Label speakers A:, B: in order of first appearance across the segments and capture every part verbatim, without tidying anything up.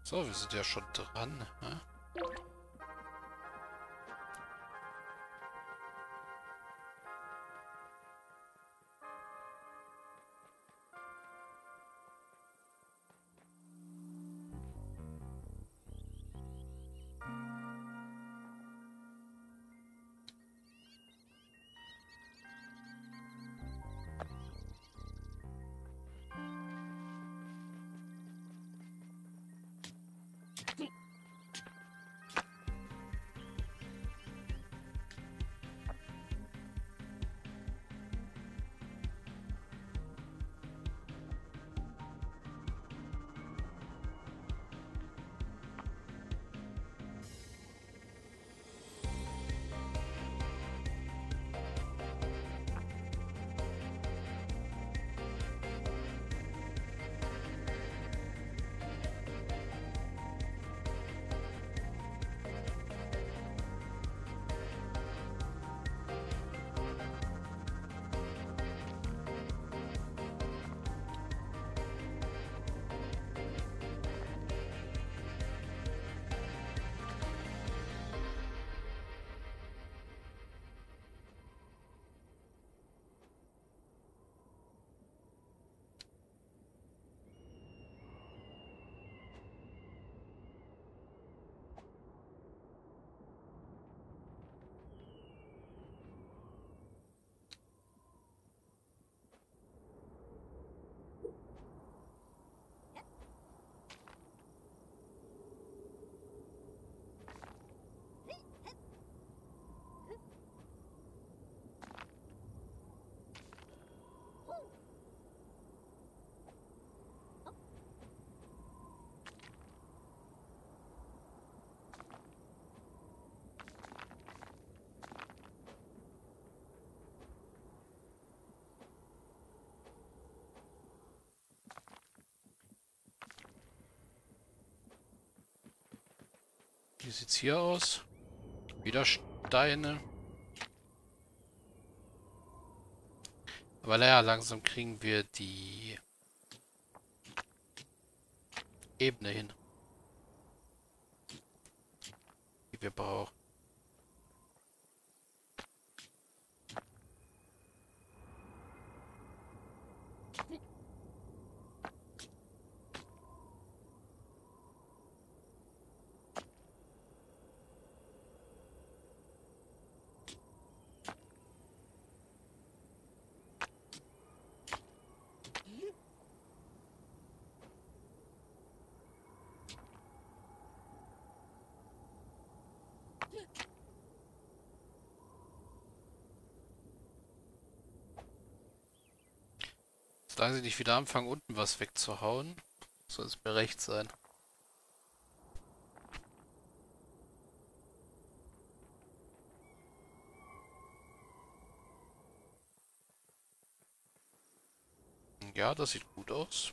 A: So, wir sind ja schon dran. Ne? Wie sieht's hier aus? Wieder Steine. Aber naja, langsam kriegen wir die Ebene hin, die wir brauchen. Solange sie nicht wieder anfangen, unten was wegzuhauen, soll es mir recht sein. Ja, das sieht gut aus.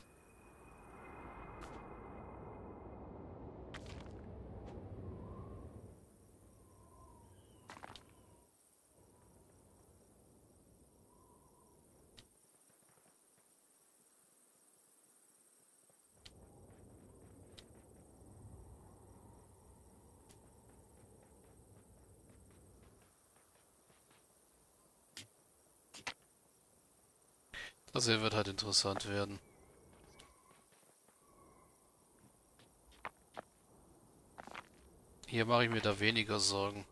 A: Das hier wird halt interessant werden. Hier mache ich mir da weniger Sorgen.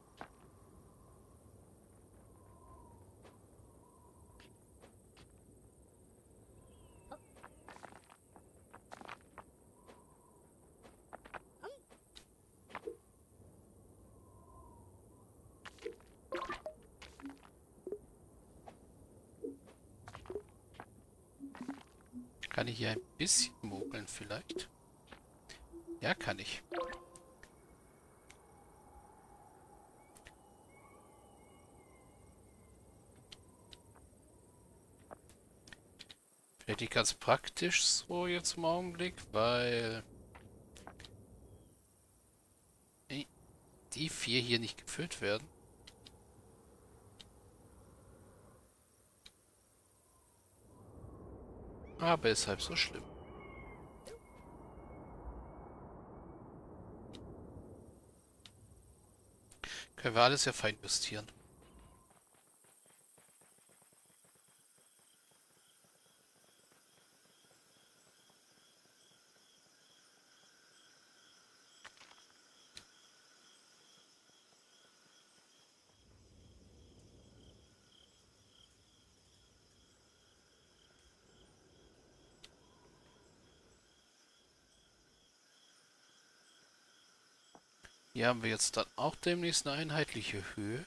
A: Kann ich hier ein bisschen mogeln vielleicht? Ja, kann ich. Vielleicht nicht ganz praktisch so jetzt im Augenblick, weil die vier hier nicht gefüllt werden. Aber ist halb so schlimm. Können wir alles ja fein investieren. Hier haben wir jetzt dann auch demnächst eine einheitliche Höhe.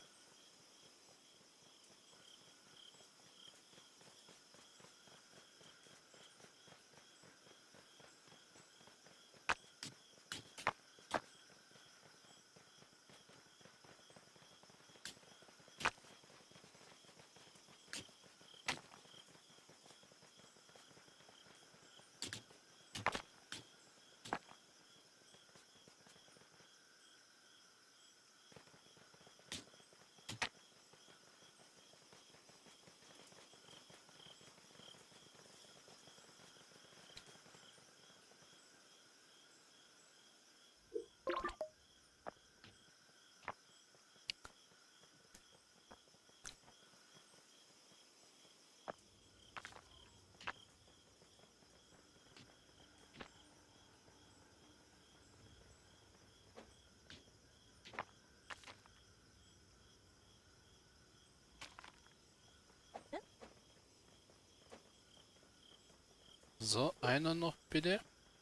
A: So, einer noch bitte.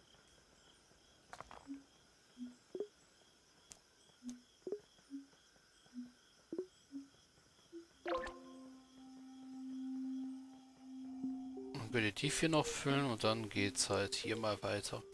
A: Und bitte die vier noch füllen und dann geht's halt hier mal weiter.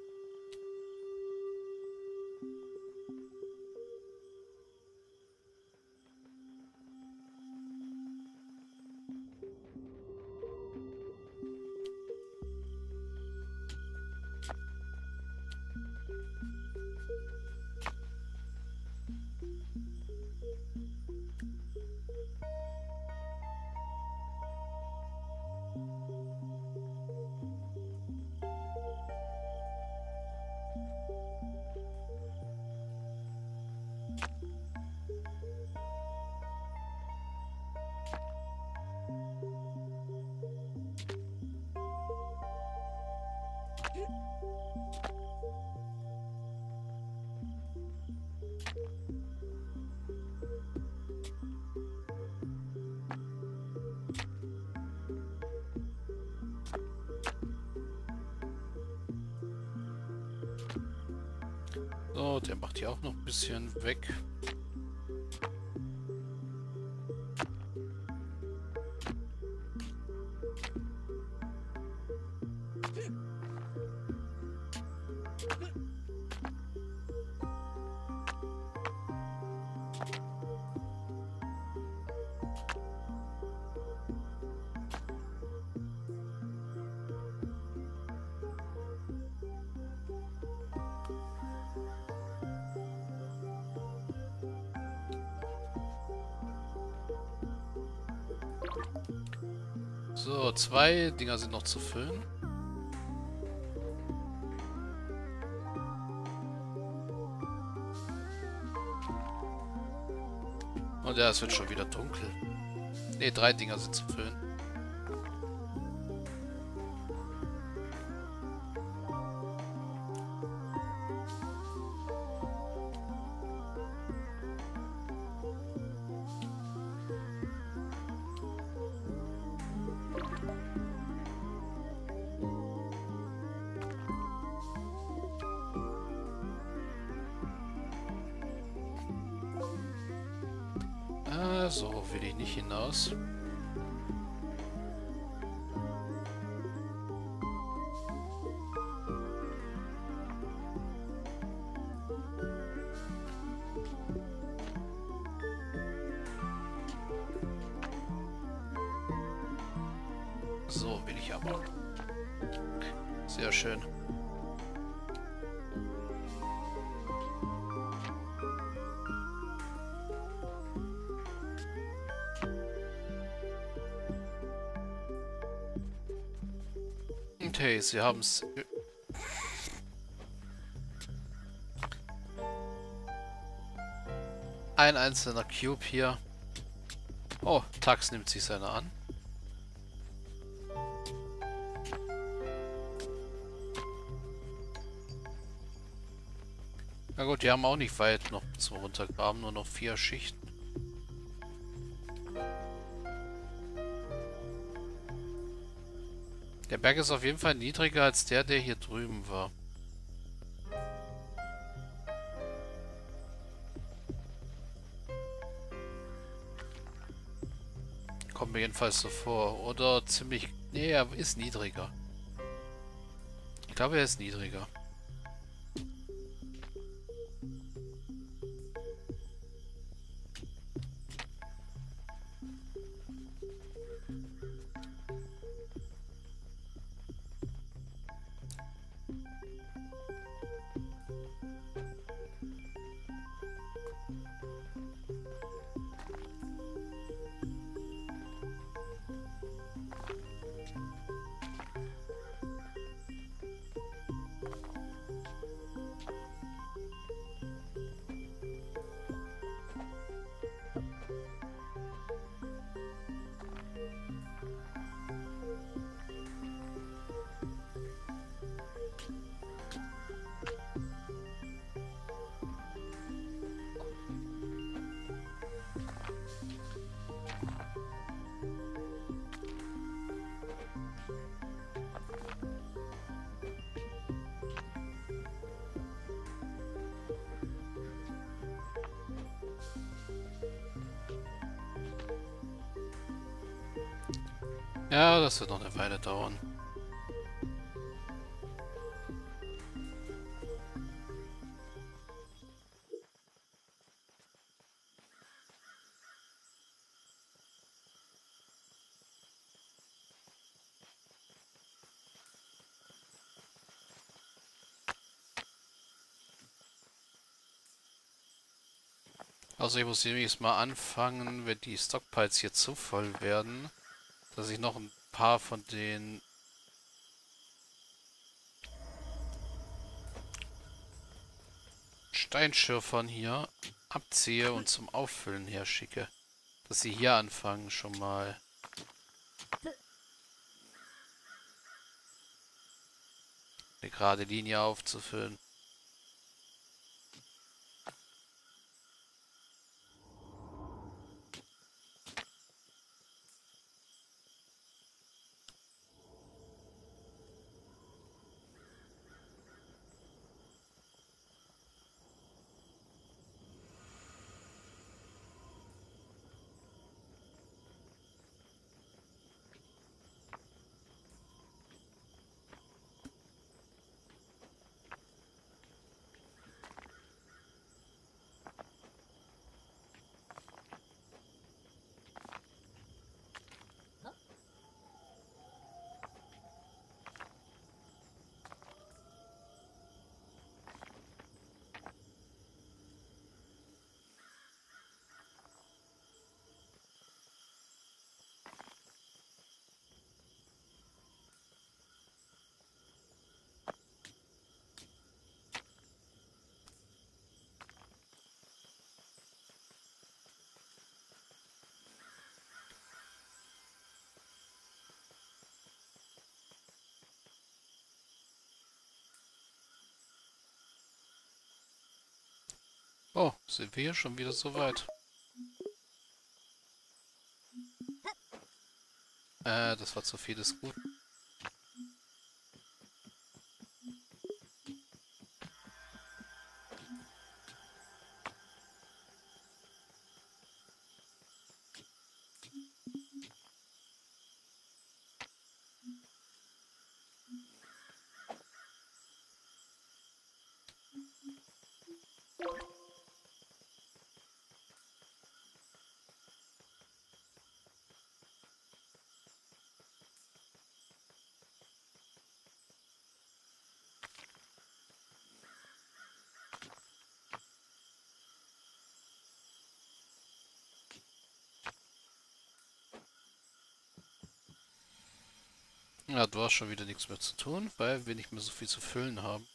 A: So, der macht hier auch noch ein bisschen weg. So, zwei Dinger sind noch zu füllen. Und ja, es wird schon wieder dunkel. Ne, drei Dinger sind zu füllen. Ah, so will ich nicht hinaus. So will ich aber. Sehr schön. Und hey, sie haben es. ein einzelner Cube hier. Oh, Tax nimmt sich seiner an. Na gut, die haben auch nicht weit noch zum Runtergraben, nur noch vier Schichten. Der Berg ist auf jeden Fall niedriger als der, der hier drüben war. Kommt mir jedenfalls so vor. Oder ziemlich... Nee, er ist niedriger. Ich glaube, er ist niedriger. Ja, das wird noch eine Weile dauern. Also ich muss demnächst mal anfangen, wenn die Stockpiles hier zu voll werden, dass ich noch ein paar von den Steinschürfern hier abziehe und zum Auffüllen herschicke. Dass sie hier anfangen, schon mal eine gerade Linie aufzufüllen. Oh, sind wir hier schon wieder so weit? Äh, das war zu viel des Guten. Ja, du hast schon wieder nichts mehr zu tun, weil wir nicht mehr so viel zu füllen haben.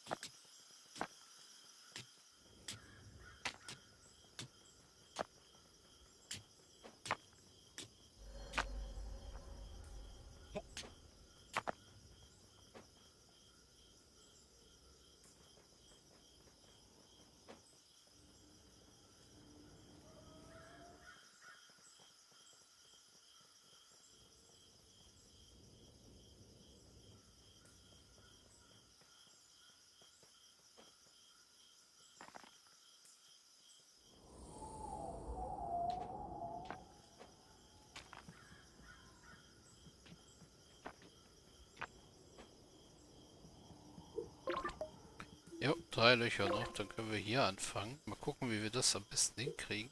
A: Jo, drei Löcher noch. Dann können wir hier anfangen. Mal gucken, wie wir das am besten hinkriegen.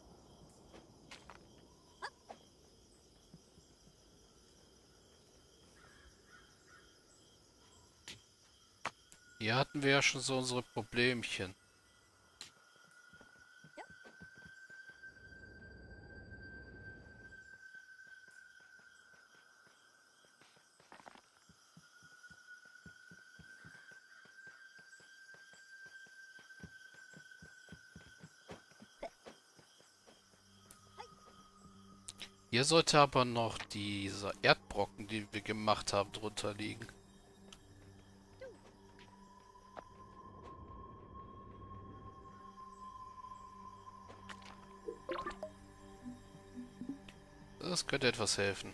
A: Hier hatten wir ja schon so unsere Problemchen. Hier sollte aber noch dieser Erdbrocken, den wir gemacht haben, drunter liegen. Das könnte etwas helfen.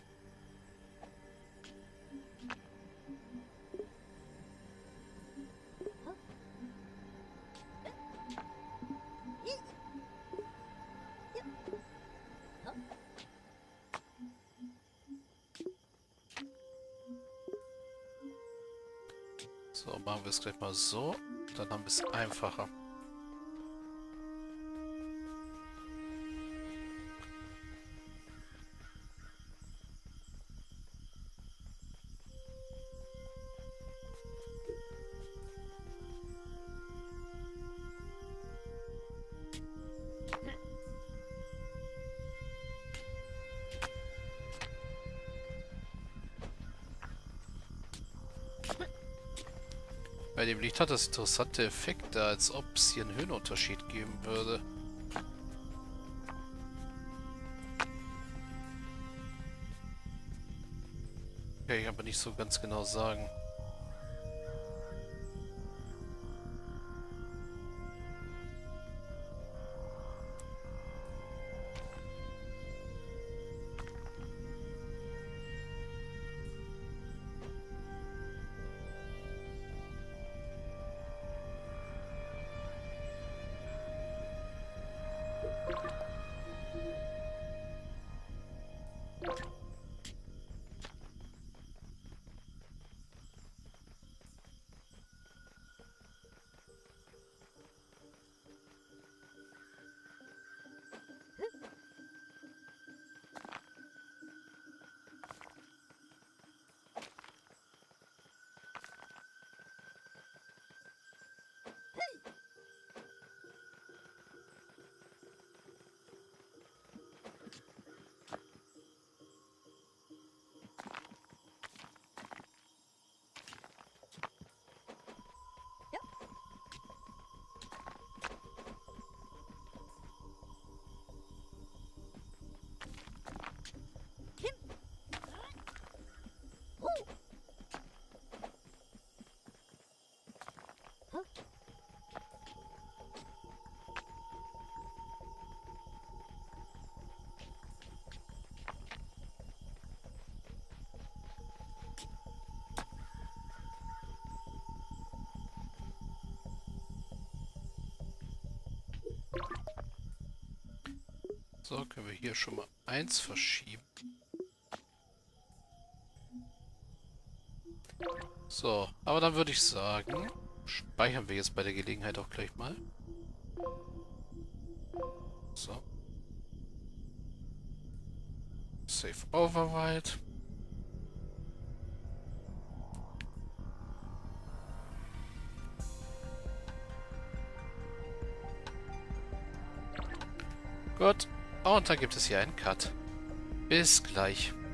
A: So, machen wir es gleich mal so. Dann haben wir es einfacher. Bei dem Licht hat das interessante Effekte, als ob es hier einen Höhenunterschied geben würde. Kann ich aber nicht so ganz genau sagen. So, können wir hier schon mal eins verschieben. So, aber dann würde ich sagen, speichern wir jetzt bei der Gelegenheit auch gleich mal. So. Save Override. Gut. Und dann gibt es hier einen Cut. Bis gleich.